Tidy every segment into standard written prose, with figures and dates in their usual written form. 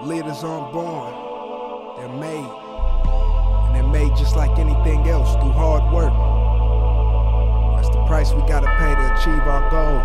Leaders aren't born, they're made. And they're made just like anything else, through hard work. That's the price we gotta pay to achieve our goal.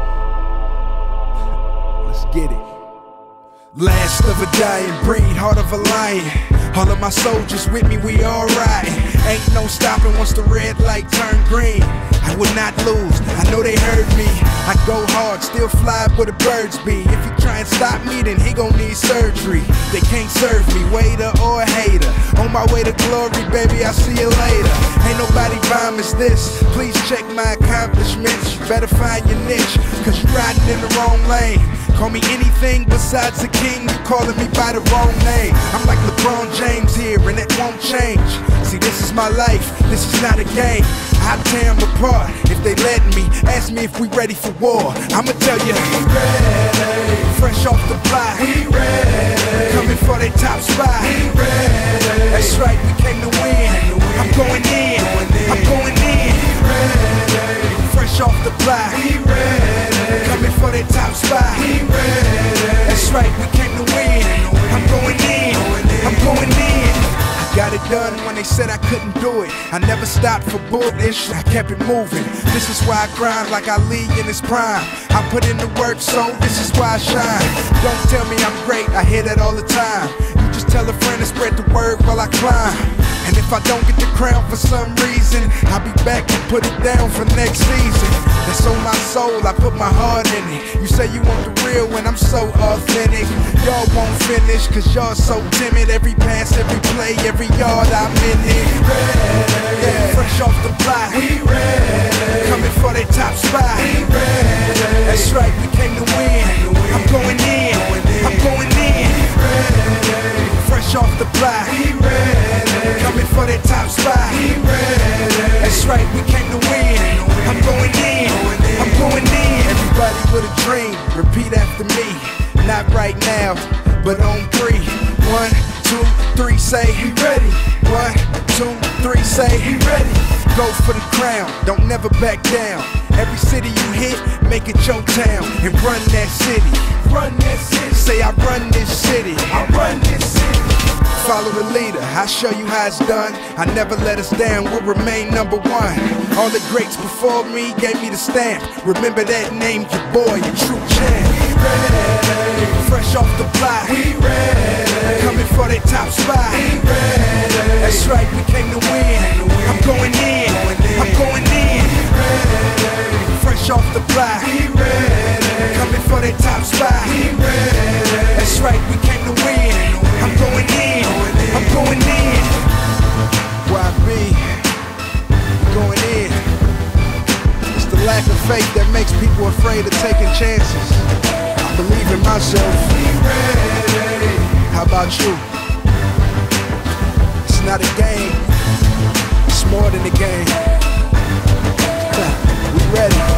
Let's get it. Last of a dying breed, heart of a lion. All of my soldiers with me, we all riding. Ain't no stopping once the red light turn green. I will not lose, I know they heard me. I go hard, still fly where the birds be. If you try and stop me, then he gon' need surgery. They can't serve me, waiter or a hater. On my way to glory, baby, I'll see you later. Ain't nobody promised this, please check my accomplishments. You better find your niche, cause you riding in the wrong lane. Call me anything besides a king, you calling me by the wrong name. I'm like LeBron James here, and it won't change. See, this is my life, this is not a game. I tear them apart if they let me. Ask me if we ready for war, I'ma tell you, we ready. Fresh off the block, we ready. Coming for that top spot, we ready. That's right, we came to win. I'm going in, I'm going in. Fresh off the block, we ready. Coming for that top spot, we ready. That's right, we came to win. I'm going in, I'm going in. Got it done when they said I couldn't do it. I never stopped for bullish, I kept it moving. This is why I grind like Ali in his prime. I put in the work, so this is why I shine. Don't tell me I'm great, I hear that all the time. You just tell a friend to spread the word while I climb. And if I don't get the crown for some reason, I'll be back to put it down for next season. That's on my soul, I put my heart in it. You say you want the real when I'm so authentic. Y'all won't finish, cause y'all so timid. Every pass, every play, every yard I'm in it. Yeah, fresh off the block, we ready. Coming for that top spot, we ready. That's right, we came to win. I'm going in, I'm going in. Fresh off the block, we ready. Coming for that top spot, we ready. That's right, we came to win. I'm going in, I'm going in. Everybody with a dream, repeat after me. Not right now, but on 3. 1, 2, 3, say we ready. 1, 2, 3, say we ready. Go for the crown, don't never back down. Every city you hit, make it your town. And run that city, run that city. Say I run this city, I run this city. Follow the leader, I'll show you how it's done. I never let us down, we'll remain #1. All the greats before me gave me the stamp. Remember that name, your boy, your true champ. We ready. Fresh off the block, we ready. Coming for that top spot, we ready. That's right, we came to win. I'm going in, I'm going in. Fresh off the block, we ready. Coming for that top spot, we ready. That's right, we came to win. I'm going in, I'm going in. YB, going in. It's the lack of faith that makes people afraid of taking chances. I believe in myself. How about you? It's not a game, it's more than a game. We ready.